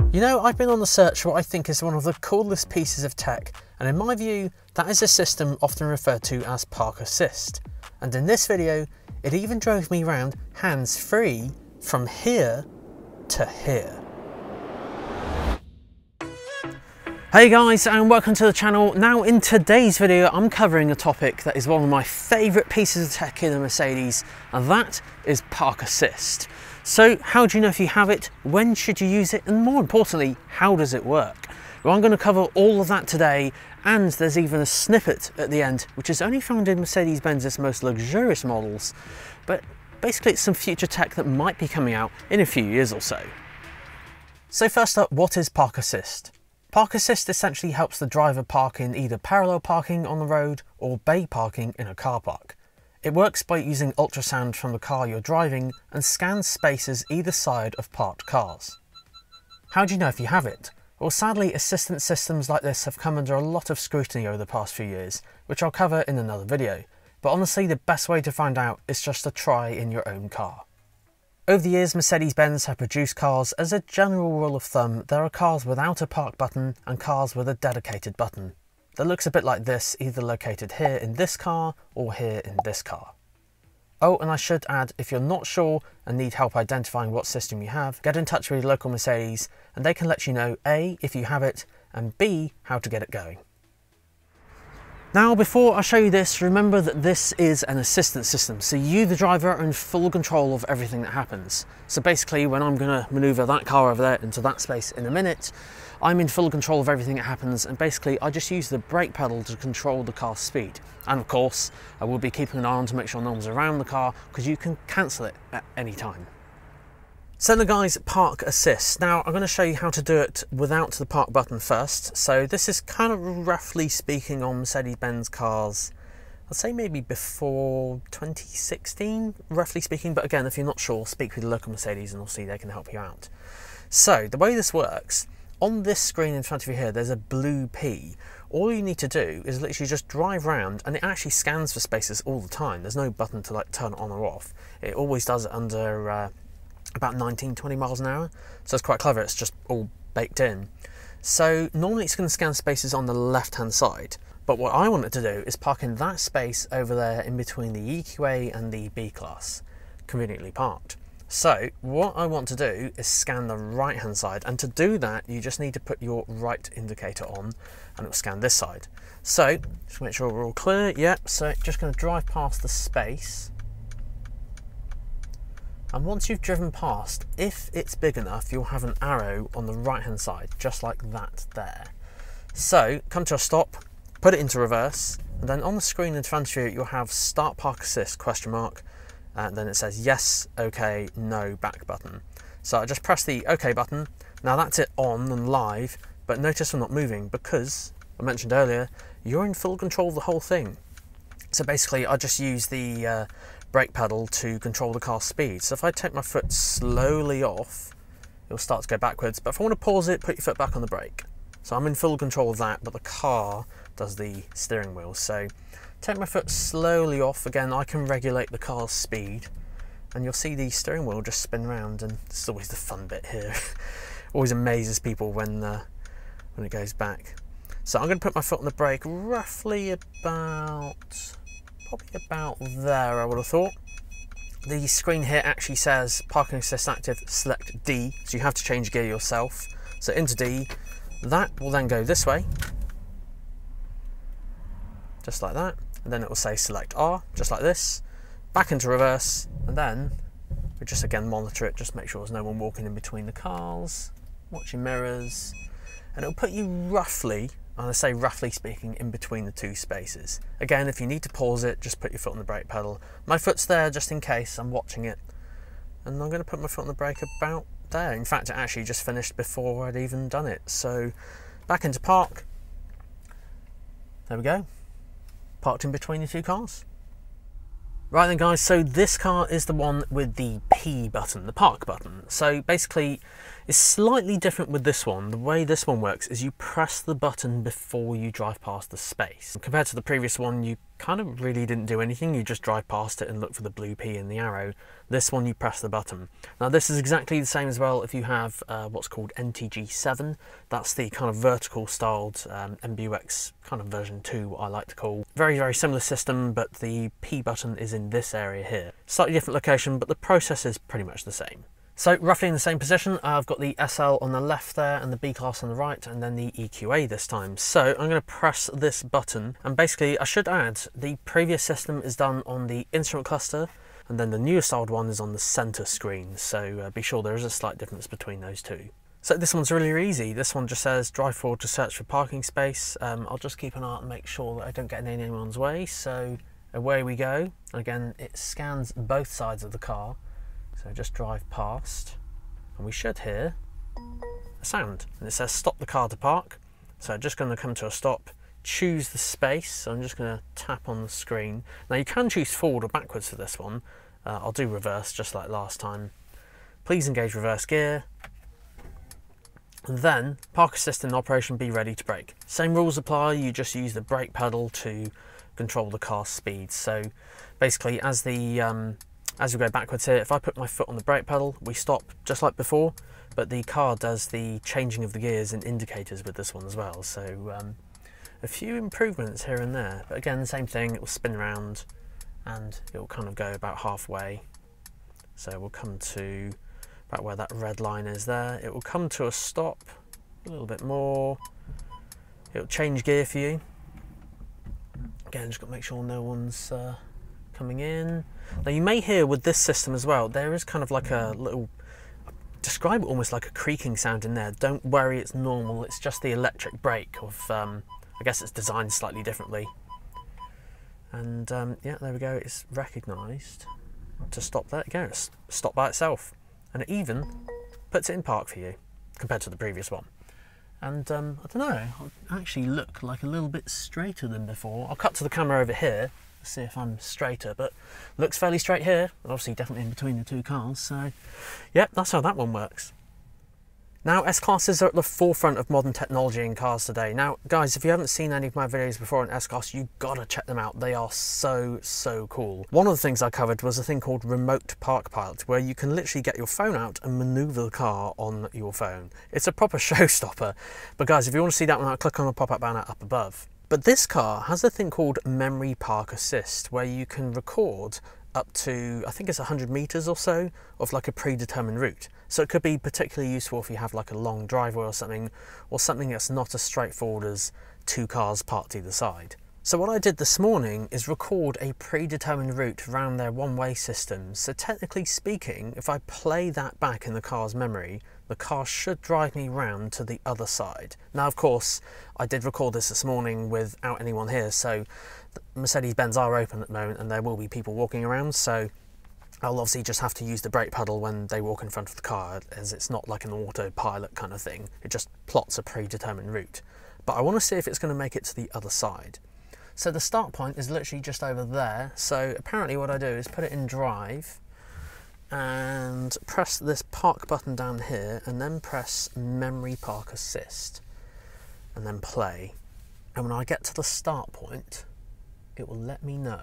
You know, I've been on the search for what I think is one of the coolest pieces of tech, and in my view, that is a system often referred to as Park Assist. And in this video, it even drove me around hands-free from here to here. Hey guys, and welcome to the channel. Now in today's video, I'm covering a topic that is one of my favourite pieces of tech in a Mercedes, and that is Park Assist. So how do you know if you have it, when should you use it, and more importantly, how does it work? Well, I'm going to cover all of that today, and there's even a snippet at the end, which is only found in Mercedes-Benz's most luxurious models, but basically it's some future tech that might be coming out in a few years or so. So first up, what is Park Assist? Park Assist essentially helps the driver park in either parallel parking on the road or bay parking in a car park. It works by using ultrasound from the car you're driving and scans spaces either side of parked cars. How do you know if you have it? Well, sadly, assistance systems like this have come under a lot of scrutiny over the past few years, which I'll cover in another video. But honestly, the best way to find out is just to try in your own car. Over the years, Mercedes-Benz have produced cars. As a general rule of thumb, there are cars without a park button and cars with a dedicated button. That looks a bit like this, either located here in this car or here in this car. Oh, and I should add, if you're not sure and need help identifying what system you have, get in touch with your local Mercedes and they can let you know A, if you have it, and B, how to get it going. Now, before I show you this, remember that this is an assistance system, so you, the driver, are in full control of everything that happens. So basically, when I'm going to manoeuvre that car over there into that space in a minute, I'm in full control of everything that happens, and basically I just use the brake pedal to control the car's speed. And of course, I will be keeping an eye on to make sure no one's around the car, because you can cancel it at any time. So the guys, Park Assist. Now I'm going to show you how to do it without the park button first. So this is kind of roughly speaking on Mercedes-Benz cars, I'd say maybe before 2016, roughly speaking. But again, if you're not sure, speak with the local Mercedes and obviously they can help you out. So the way this works, on this screen in front of you here, there's a blue P. All you need to do is literally just drive around, and it actually scans for spaces all the time. There's no button to like turn it on or off. It always does it under about 19-20 miles an hour, so it's quite clever. It's just all baked in. So normally it's going to scan spaces on the left hand side, but what I want it to do is park in that space over there in between the EQA and the B class, conveniently parked. So what I want to do is scan the right hand side, and to do that you just need to put your right indicator on and it will scan this side. So just make sure we're all clear. Yep, so just going to drive past the space. And once you've driven past, if it's big enough, you'll have an arrow on the right hand side, just like that there. So come to a stop, put it into reverse, and then on the screen in front of you, you'll have Start Park Assist ? And then it says yes, okay, no, back button. So I just press the OK button. Now that's it on and live, but notice I'm not moving because I mentioned earlier, you're in full control of the whole thing. So basically I just use the brake pedal to control the car's speed. So if I take my foot slowly off, it'll start to go backwards. But if I want to pause it, put your foot back on the brake. So I'm in full control of that, but the car does the steering wheel. So take my foot slowly off. Again, I can regulate the car's speed, and you'll see the steering wheel just spin around, and this is always the fun bit here. Always amazes people when it goes back. So I'm going to put my foot on the brake roughly probably about there, I would have thought. The screen here actually says Parking Assist Active, select D, so you have to change gear yourself. So into D, that will then go this way, just like that, and then it will say select R, just like this, back into reverse, and then we just again monitor it, just make sure there's no one walking in between the cars, watch your mirrors, and it'll put you roughly, and I say roughly speaking, in between the two spaces. Again, if you need to pause it, just put your foot on the brake pedal. My foot's there just in case, I'm watching it. And I'm going to put my foot on the brake about there. In fact, it actually just finished before I'd even done it. So back into park. There we go. Parked in between the two cars. Right then guys, so this car is the one with the P button, the park button. So basically it's slightly different with this one. The way this one works is you press the button before you drive past the space. Compared to the previous one, you kind of really didn't do anything. You just drive past it and look for the blue P in the arrow. This one, you press the button. Now this is exactly the same as well if you have what's called NTG7. That's the kind of vertical styled MBUX kind of version 2, what I like to call. Very, very similar system, but the P button is in this area here. Slightly different location, but the process is pretty much the same. So roughly in the same position, I've got the SL on the left there and the B class on the right, and then the EQA this time. So I'm going to press this button, and basically I should add the previous system is done on the instrument cluster, and then the newer styled one is on the center screen. So be sure there is a slight difference between those two. So this one's really easy. This one just says drive forward to search for parking space. I'll just keep an eye out and make sure that I don't get in anyone's way. So away we go. Again, it scans both sides of the car. So just drive past, and we should hear a sound, and it says stop the car to park. So just going to come to a stop, choose the space. So I'm just going to tap on the screen. Now you can choose forward or backwards for this one. I'll do reverse just like last time. Please engage reverse gear. And then park assist in operation, be ready to brake. Same rules apply, you just use the brake pedal to control the car's speed. So basically as we go backwards here, if I put my foot on the brake pedal, we stop just like before, but the car does the changing of the gears and indicators with this one as well. So a few improvements here and there, but again, the same thing, it will spin around and it will kind of go about halfway. So we'll come to about where that red line is there. It will come to a stop, a little bit more. It'll change gear for you. Again, just got to make sure no one's coming in. Now you may hear with this system as well, there is kind of like a little, describe it almost like a creaking sound in there. Don't worry, it's normal. It's just the electric brake of, I guess it's designed slightly differently. And yeah, there we go. It's recognised to stop. There it goes. Stop by itself. And it even puts it in park for you compared to the previous one. And I don't know, I actually look like a little bit straighter than before. I'll cut to the camera over here. See if I'm straighter, but looks fairly straight here. Obviously definitely in between the two cars, so yeah, that's how that one works. Now S-Classes are at the forefront of modern technology in cars today. Now guys, if you haven't seen any of my videos before on S-Class, you've got to check them out. They are so cool. One of the things I covered was a thing called Remote Park Pilot, where you can literally get your phone out and maneuver the car on your phone. It's a proper showstopper, but guys, if you want to see that one, click on the pop-up banner up above. But this car has a thing called Memory Park Assist, where you can record up to, I think it's 100 meters or so, of like a predetermined route. So it could be particularly useful if you have like a long driveway or something that's not as straightforward as two cars parked either side. So what I did this morning is record a predetermined route around their one-way system. So technically speaking, if I play that back in the car's memory, the car should drive me round to the other side. Now, of course, I did record this morning without anyone here, so Mercedes-Benz are open at the moment and there will be people walking around, so I'll obviously just have to use the brake pedal when they walk in front of the car, as it's not like an autopilot kind of thing. It just plots a predetermined route. But I want to see if it's going to make it to the other side. So the start point is literally just over there. So apparently what I do is put it in drive and press this park button down here, and then press Memory Park Assist and then play. And when I get to the start point, it will let me know.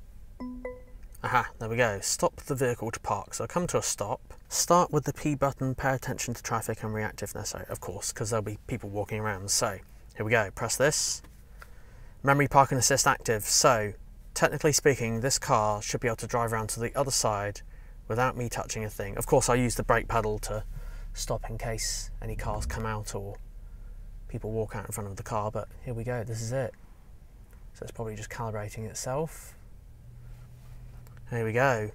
Aha, there we go. Stop the vehicle to park. So I come to a stop, start with the P button, pay attention to traffic and reactiveness, of course, because there'll be people walking around. So here we go, press this. Memory Parking Assist active. So technically speaking, this car should be able to drive around to the other side without me touching a thing. Of course, I use the brake pedal to stop in case any cars come out or people walk out in front of the car, but here we go, this is it. So it's probably just calibrating itself. Here we go.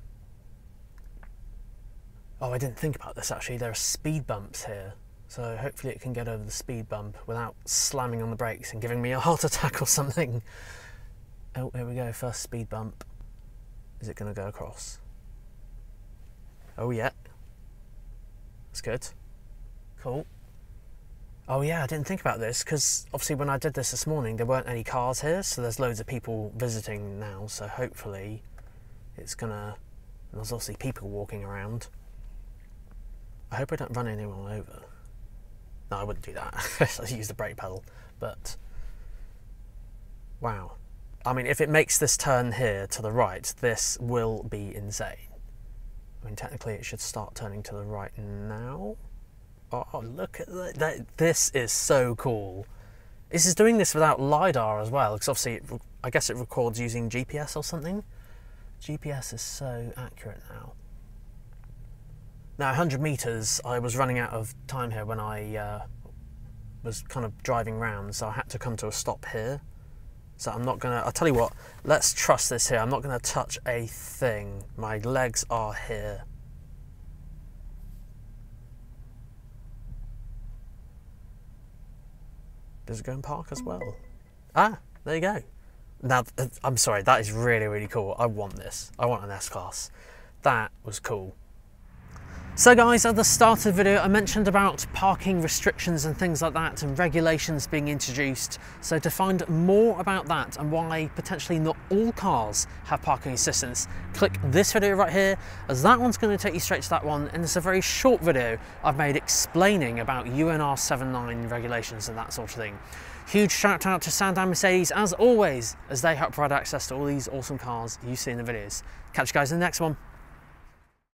Oh, I didn't think about this actually. There are speed bumps here. So hopefully it can get over the speed bump without slamming on the brakes and giving me a heart attack or something. Oh, here we go, first speed bump. Is it going to go across? Oh yeah. That's good. Cool. Oh yeah, I didn't think about this because obviously when I did this morning there weren't any cars here, so there's loads of people visiting now, so hopefully it's gonna... There's obviously people walking around. I hope I don't run anyone over. No, I wouldn't do that. I use the brake pedal, but wow. I mean, if it makes this turn here to the right, this will be insane. I mean, technically it should start turning to the right now. Oh, look at that. This is so cool. This is doing this without LiDAR as well, because obviously I guess it records using GPS or something. GPS is so accurate now. Now, 100 meters, I was running out of time here when I was kind of driving round, so I had to come to a stop here. So I'm not gonna, I'll tell you what, let's trust this here. I'm not gonna touch a thing. My legs are here. Does it go in park as well? Ah, there you go. Now, I'm sorry, that is really, really cool. I want this. I want an S-Class. That was cool. So guys, at the start of the video, I mentioned about parking restrictions and things like that and regulations being introduced. So to find more about that and why potentially not all cars have parking assistance, click this video right here, as that one's going to take you straight to that one. And it's a very short video I've made explaining about UNR 79 regulations and that sort of thing. Huge shout out to Sandown Mercedes, as always, as they help provide access to all these awesome cars you see in the videos. Catch you guys in the next one.